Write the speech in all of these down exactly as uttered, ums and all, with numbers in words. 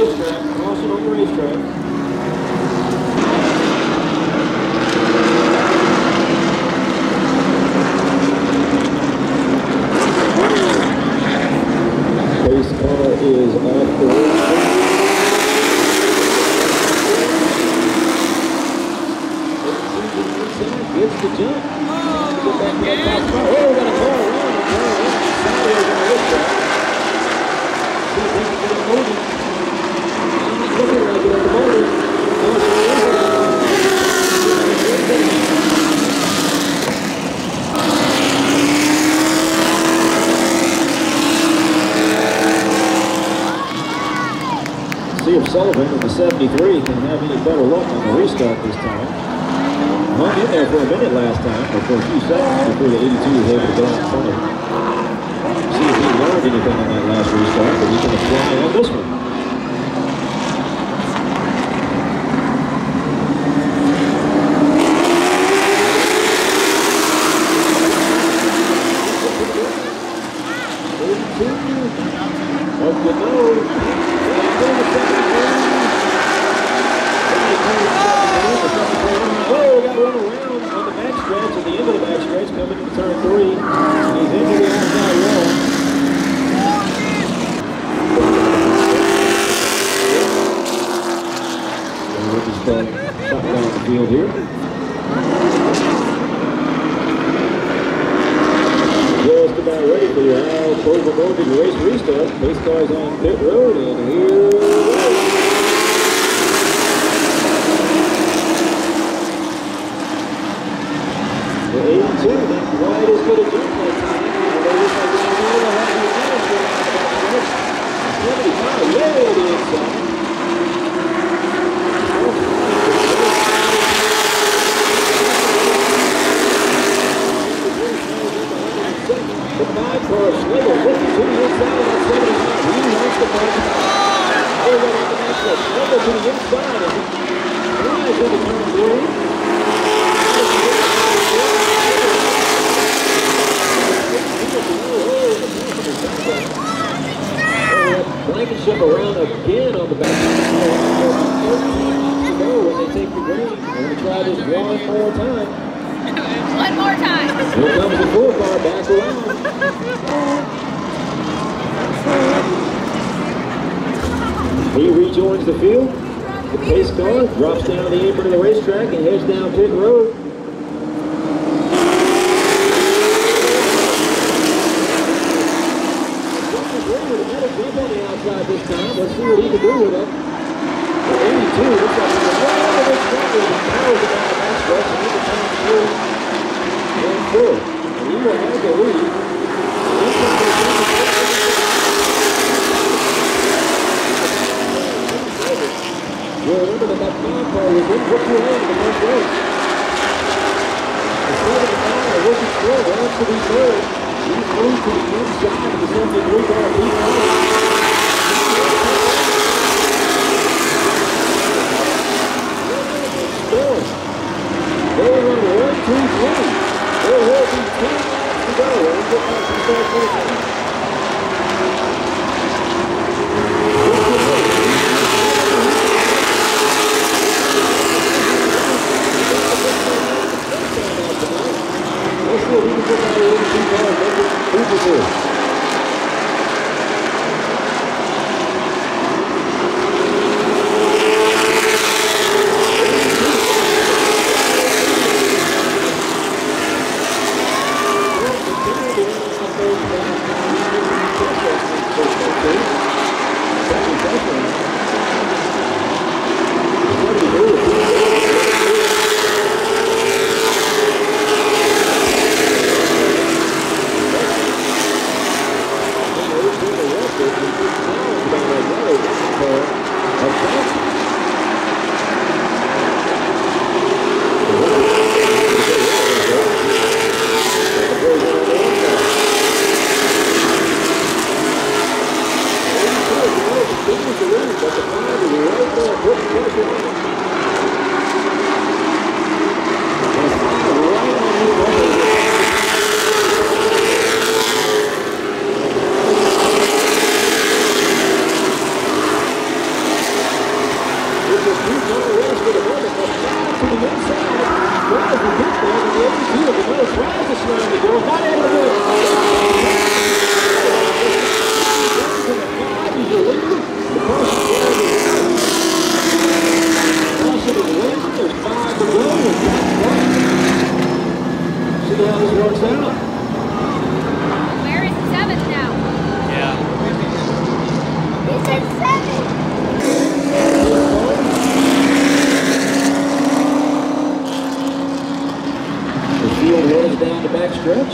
racetrack. Caution on the racetrack. Pace car is off the racetrack. Gets the jump. Oh, yeah. Oh, we got a car around. Sideways on the racetrack. See if they can get it moving. It's looking like it at the moment. See if Sullivan with the seventy-three can have any better luck on the restart this time. Hung in there for a minute last time, or for a few seconds before the eighty-two was able to go out in front of him. See if he learned anything on that last restart, but he's going to fly on this one. Up you know. Oh, we got one around on the back stretch, at the end of the back stretch, coming into turn three. He's into the outside wall. And we'll just start shot down the field here. Just about ready for your Al Cobra Mortgage race restart. Pace cars on pit road, and here we go. The eighty-two, not quite as good a jump that time. Although this has been a little happy finish for the seventy-five, way to the inside. The five car Schlegel looking to the inside of that seventy-five. He wants the five. They're right at the next one. Schlegel to the inside as he flies into turn three. Blankenship around again on the back. thirteen to go when they take the green. We're going to try this one more time. One more time. Here comes the four car back around. He rejoins the field. The pace car drops down the apron of the racetrack and heads down pit road. This time, let's see what he can do with it. eighty-two, looks like he's a little bit stronger than powers about the back stretch, and he can turn through and four. And he will have the lead. Well, remember that that five car was in what you had in the first race. The seventy-five, a rookie still wants to be third. He's moved to the inside of the seventy-three car. He's They run one, two, three. There will be ten laps to go. Let's get back to the start finish. Let's see if we can put that eighty-two car and make it two to two. He's on the race for the moment, but down to the inside. Tries to get there, but the eighty-two of the middle tries to slam the door. Not able to do it. He's your leader. The caution flag is out. Caution is racing. There's five to go. See how this works out. Where is seventh now? Yeah. He said seven. The field heads down the back stretch.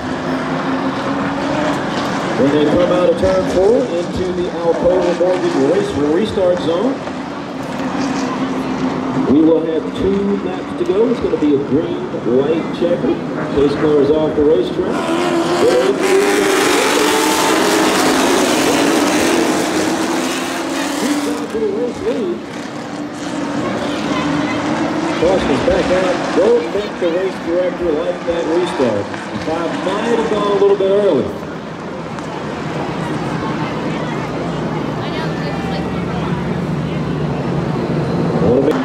When they come out of turn four into the Alcoa Mortgage Race restart zone, we will have two laps to go. It's going to be a green, white checker. Chase car is off the racetrack. He's down to the race lead. Caution's back out. Don't think the race director liked that restart. The five might have gone a little bit early. I know, it's like A little bit.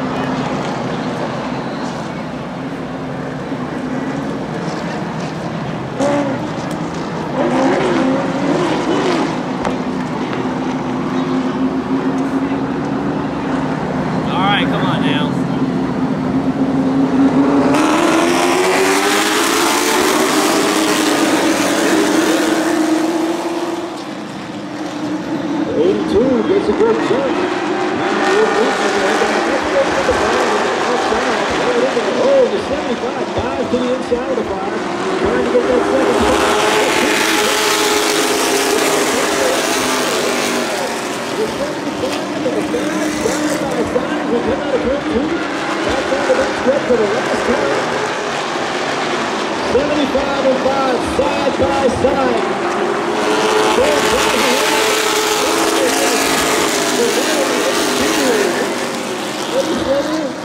All right, come on now. eighty-two gets a good jump. Oh, the seventy-five dives to the inside of the fire. Trying to get that second spot. The seventy-five and the five side by side. We come out of turn two. Back down the back stretch for the last time. seventy-five and five side by side.